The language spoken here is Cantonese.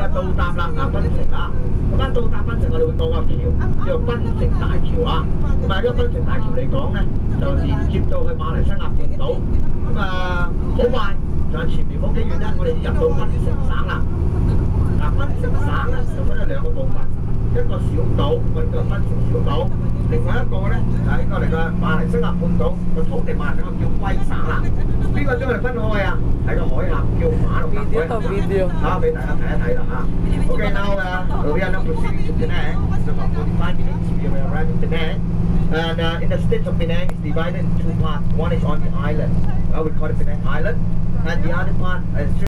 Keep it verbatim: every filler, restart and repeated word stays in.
到達啦，啊檳城啦，咁一到達檳城，我哋會過個橋，叫做檳城大橋啊。咁啊，呢個檳城大橋嚟講咧，就連接到去馬來西亞半島。咁啊，好快，就係前面冇幾遠咧，我哋入到檳城省啦。嗱，檳城省咧就分咗兩個部分，一個小島，我哋叫檳城小島；另外一個咧就係呢個嚟嘅馬來西亞半島個土地馬來西亞叫威省啦。邊個將佢哋分開啊？係個海峽叫馬六甲海峽。啊，俾大家睇一睇啦嚇。Okay, now uh, we are now proceeding to Penang. It's about forty-five minutes. We are arriving in Penang. And uh, in the state of Penang, it's divided into two parts. One is on the island. Uh, we call it Penang Island. And the other part is